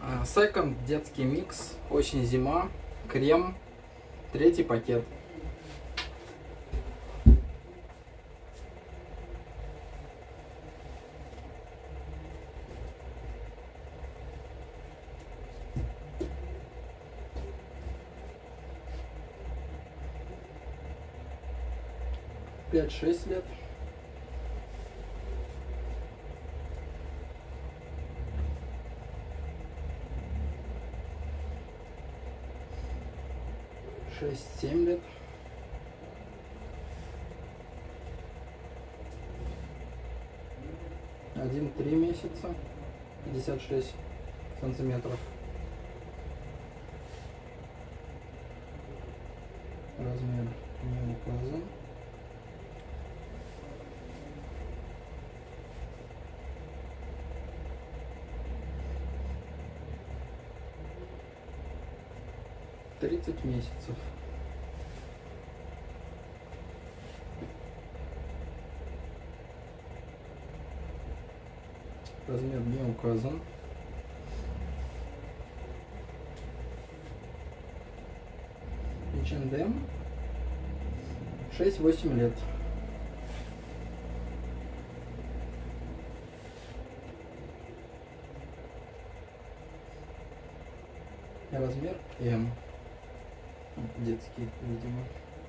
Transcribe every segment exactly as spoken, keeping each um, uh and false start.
Second детский микс, осень-зима, крем, третий пакет. пять-шесть лет. шесть-семь лет. один-три месяца. пятьдесят шесть сантиметров. Размер не указан. тридцать месяцев. Размер не указан. эйч энд эм. шесть-восемь лет. Размер М. Детский, видимо.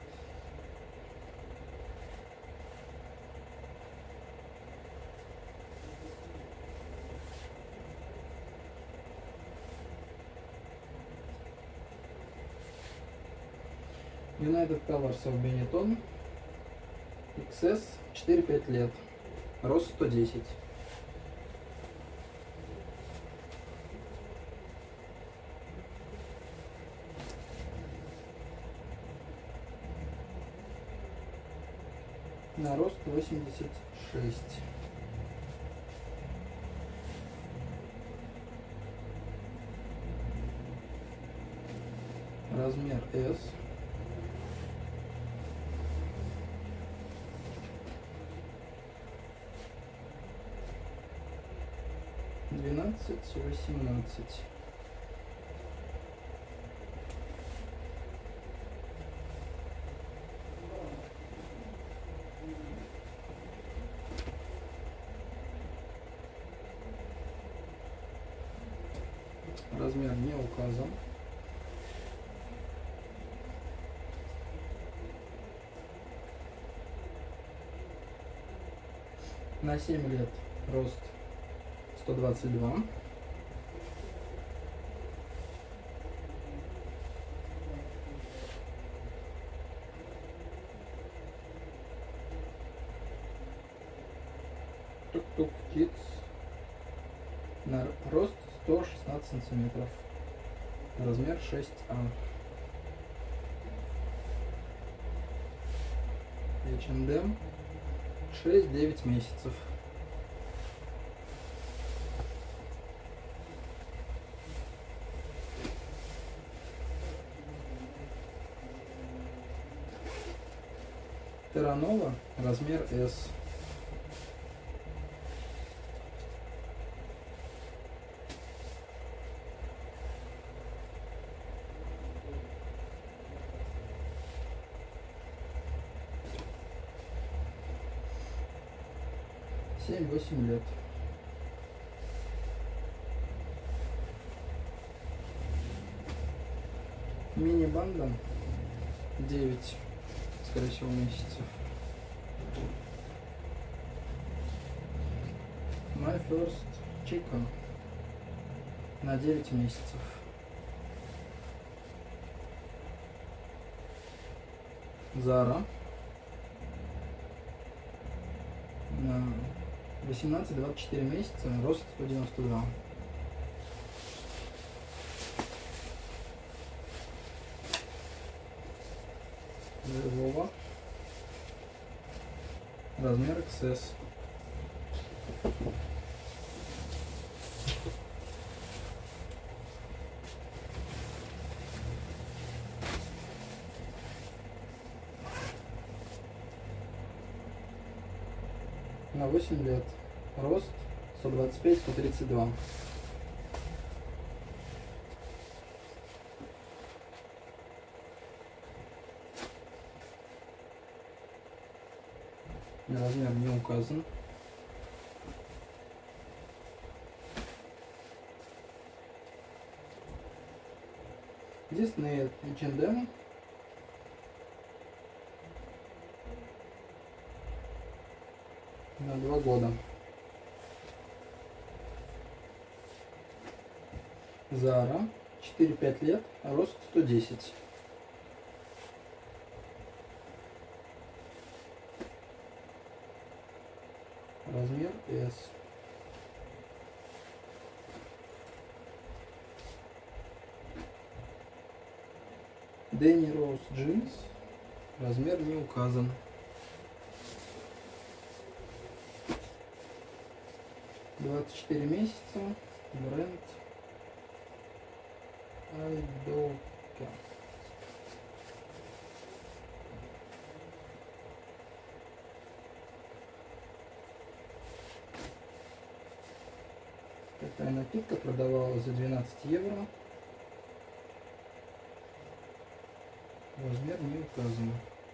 United Colors of Benetton. икс эс, четыре-пять лет. Рост сто десять. На рост восемьдесят шесть. Размер эс. двенадцать-восемнадцать. Размер не указан. На семь лет рост сто двадцать два. Тук-тук Kids. На рост сто шестнадцать сантиметров. Размер шесть А. эйч энд эм. шесть-девять месяцев. Terranova, размер эс. семь-восемь лет. Мини-банда девять, скорее всего, месяцев. My First Chicken на девять месяцев. Zara на восемнадцать-двадцать четыре месяца, рост сто девяносто два. Вова. Размер икс эс. На восемь лет. Рост сто двадцать пять — сто тридцать два. Размер не указан. Disney эйч энд эм. На два года. Zara. четыре-пять лет. Рост сто десять. Размер S. Danny Rose джинс. Размер не указан. двадцать четыре месяца. Бренд Айдока. Такая накидка продавалась за двенадцать евро. Размер не указан.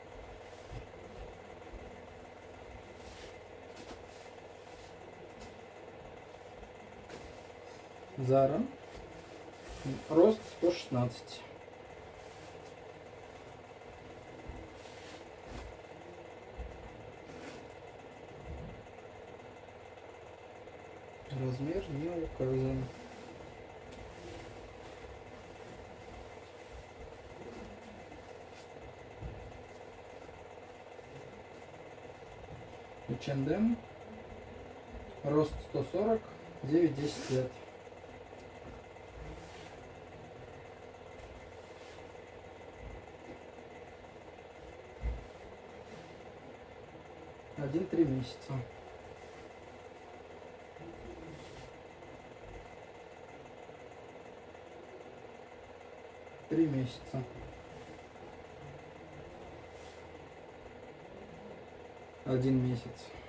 Zara. Рост сто шестнадцать. Размер не указан. эйч энд эм. Рост сто сорок. девять-десять лет. один-три месяца. Три месяца. Один месяц.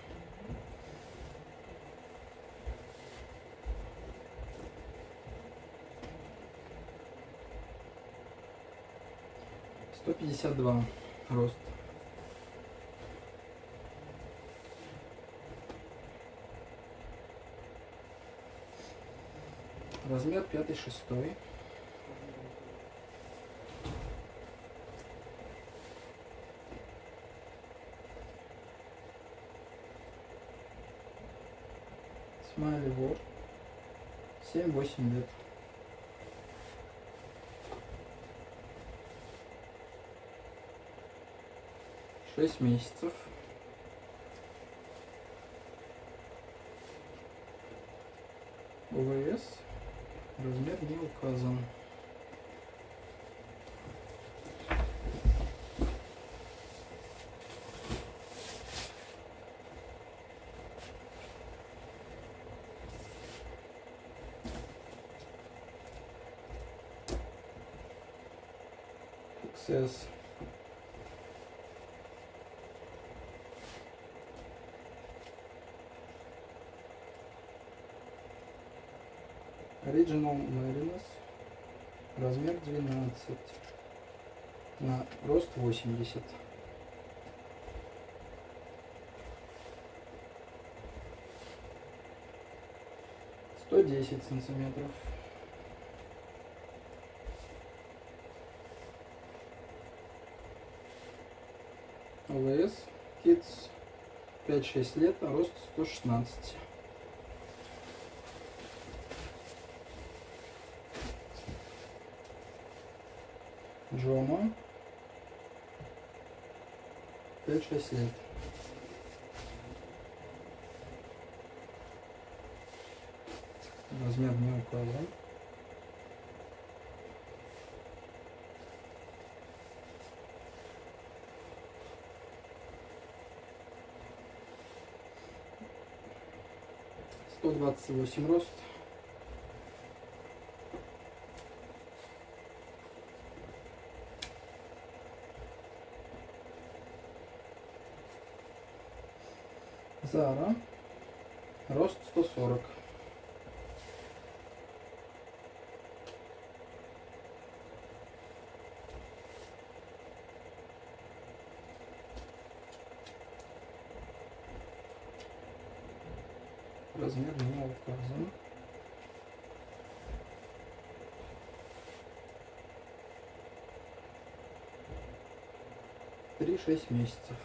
сто пятьдесят два рост. Размер пятый-шестой. Смайли World. семь-восемь лет. шесть месяцев. ОВС. Размер не указан. икс эс. Original Merino. Размер двенадцать. На рост восемьдесят. сто десять сантиметров. ОВС. Kids. пять-шесть лет. А рост сто шестнадцать. Джома. пять-шесть лет. Размер не указан. сто двадцать восемь рост. Zara. Рост сто сорок. Размер не указан. три-шесть месяцев.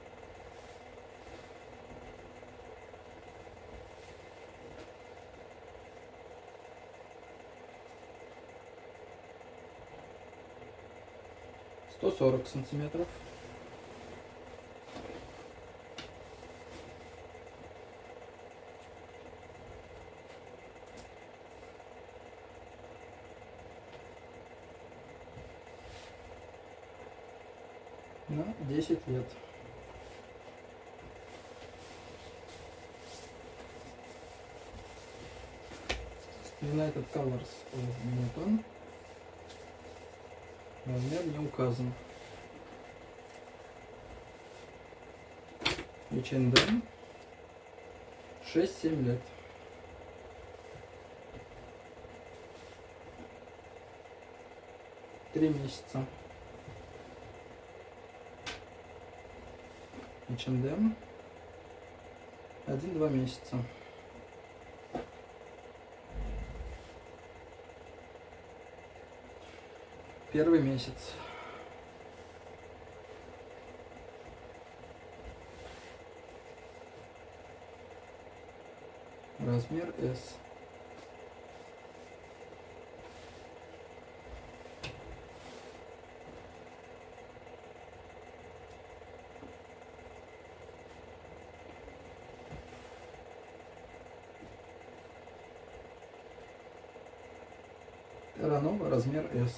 сто сорок сантиметров. На десять лет. United Colors Benetton. Размер не указан. эйч энд эм. шесть-семь лет. три месяца. эйч энд эм. один-два месяца. Первый месяц. Размер эс. Terranova, размер эс.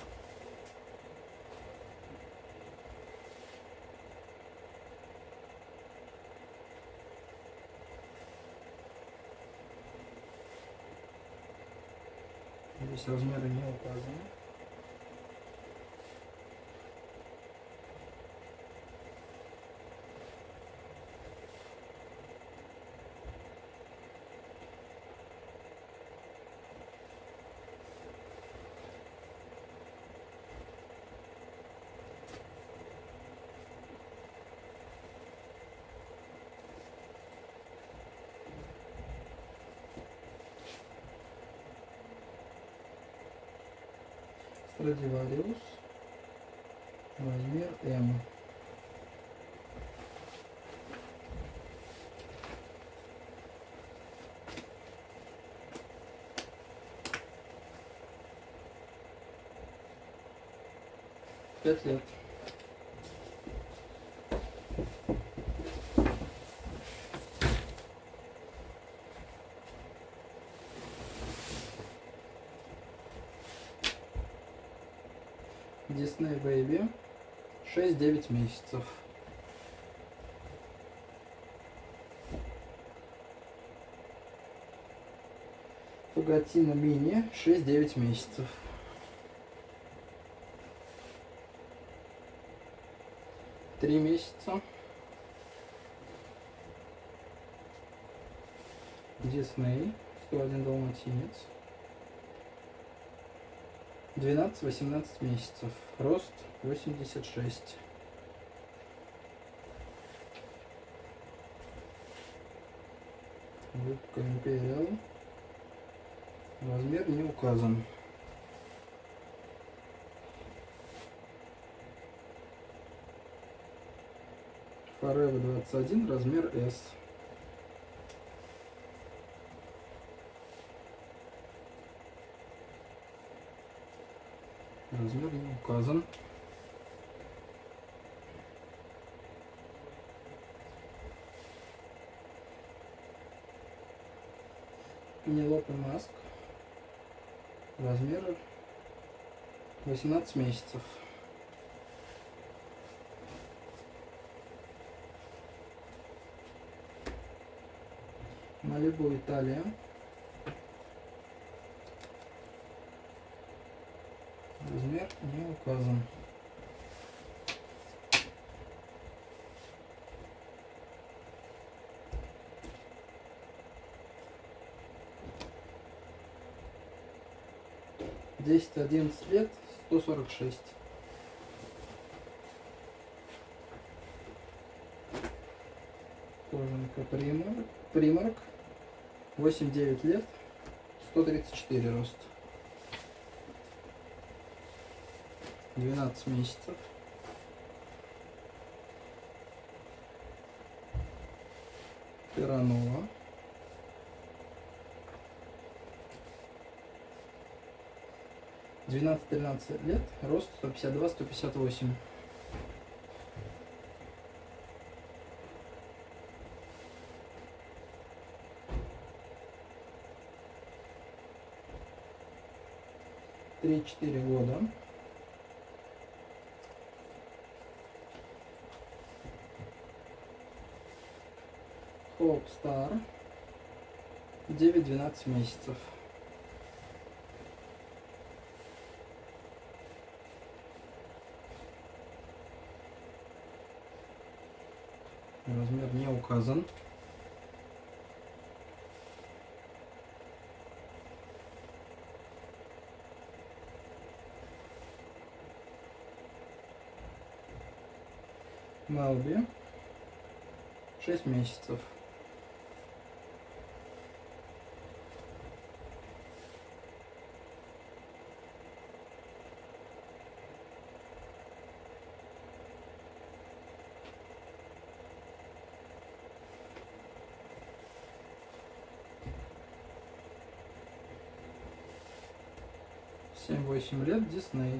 Здесь размеры не указаны. Stradivarius, размер эм. Пять лет. Disney Baby, шесть-девять месяцев. Фагатино мини, шесть-девять месяцев. три месяца. Disney, сто один далматинец. двенадцать-восемнадцать месяцев. Рост восемьдесят шесть. Губка Imperial. Размер не указан. Forever двадцать один, размер эс. Размер не указан. Пенелопе Маск. Размер восемнадцать месяцев. Малибу Италия. Размер не указан. десять-одиннадцать лет, сто сорок шесть. Кожанка Примарк. Примарк. восемь-девять лет, сто тридцать четыре рост. двенадцать месяцев. Пиранова. двенадцать-тринадцать лет, рост сто пятьдесят два — сто пятьдесят восемь. три-четыре года. Хоуп Стар. девять-двенадцать месяцев. Размер не указан. Мелби. шесть месяцев. семь-восемь лет, Дисней.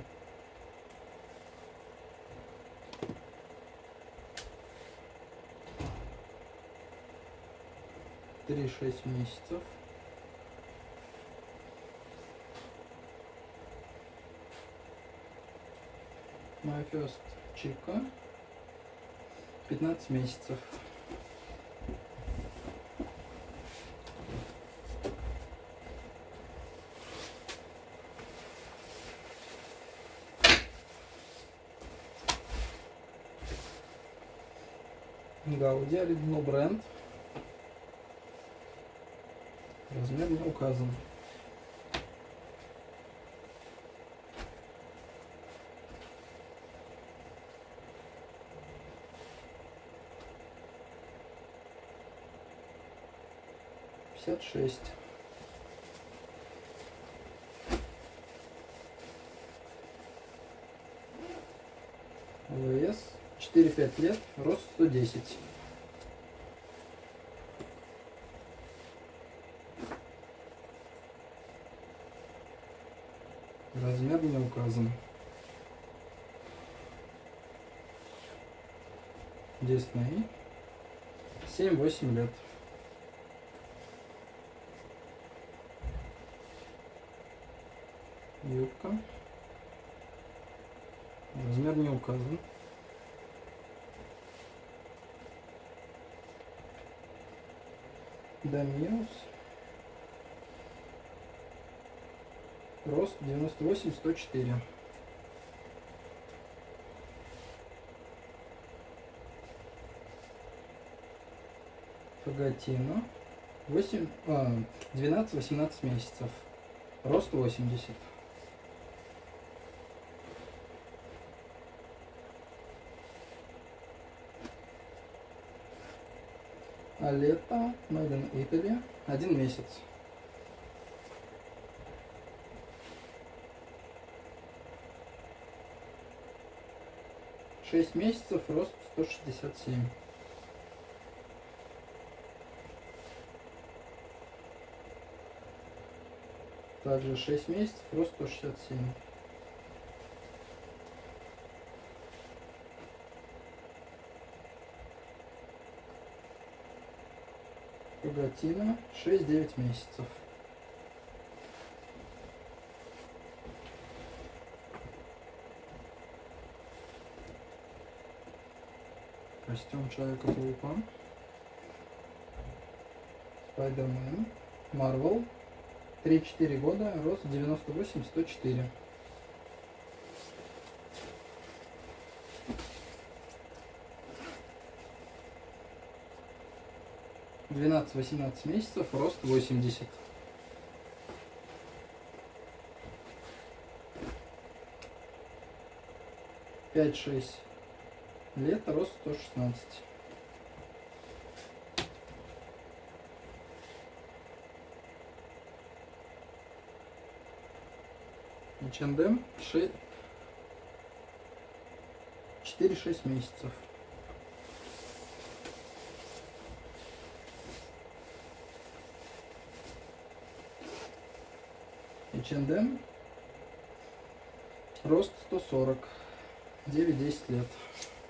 три-шесть месяцев. My First Chica. пятнадцать месяцев. Гауди, оригинал бренд. Размер не указан. пятьдесят шесть. ВС четыре-пять лет, рост сто десять. Размер не указан. Дисней. семь-восемь лет. Юбка. Размер не указан. Дамиус. Рост девяносто восемь — сто четыре. Фагатино. восемь, а, двенадцать-восемнадцать месяцев. Рост восемьдесят. Алета. Made in Italy. Один месяц. шесть месяцев, рост сто шестьдесят семь. Также шесть месяцев, рост сто шестьдесят семь. Фагатино. шесть-девять месяцев. Костюм Человека-паука. Спайдермен. Марвел. три-четыре года. Рост девяносто восемь — сто четыре. двенадцать-восемнадцать месяцев. Рост восемьдесят. пять-шесть лет. Рост сто шестнадцать. эйч энд эм четыре-шесть месяцев. эйч энд эм рост сто сорок, девять-десять лет.